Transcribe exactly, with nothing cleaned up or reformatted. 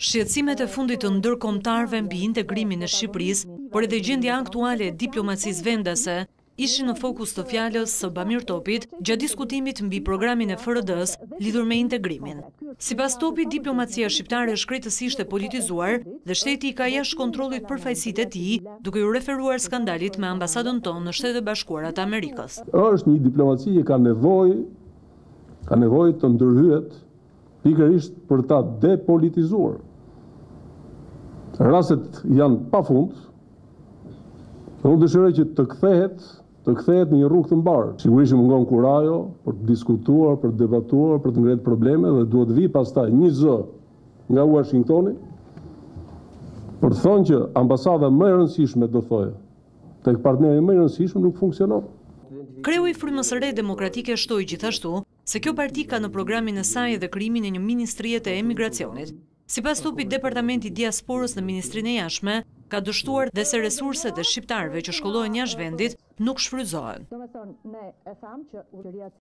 Shqetësimet e fundit të ndërkombëtarëve mbi integrimin e Shqipërisë, por edhe gjendja aktuale e diplomacisë vendase, ishin në fokus të fjalës së Bamir Topit gjatë diskutimit mbi programin e F R D-s lidhur me integrimin. Sipas Topit, diplomacia shqiptare është krejtësisht e politizuar dhe shteti i ka jashtë kontrollit përfaqësitë e tij, duke u referuar skandalit me ambasadën tonë në Shtetet e Bashkuara të Amerikës. Është një diplomaci që ka nevojë ka nevojë të ndërhyet pikërisht për ta depolitizuar. Rastet janë pafund. Unë dëshiroj që të kthehet, të kthehet në një rrugë të mbarë. Sigurisht mungon kurajo për të diskutuar, për të debatuar, për të ngretë probleme dhe duhet vi pastaj një zë nga Washingtoni për të thënë që ambasada më e rëndësishme, do thoya, tek partneri më i rëndësishëm nuk funksionon. Kreu i Frymës së Re Demokratike shtoi gjithashtu se kjo parti ka në programin e saj edhe krijimin e një ministrie të emigracionit. Sipas Topit, Departamenti i Diasporës në Ministrinë e Jashtme ka dështuar dhe se resurset e shqiptarëve që shkollohen jashtë vendit nuk shfrytëzohen.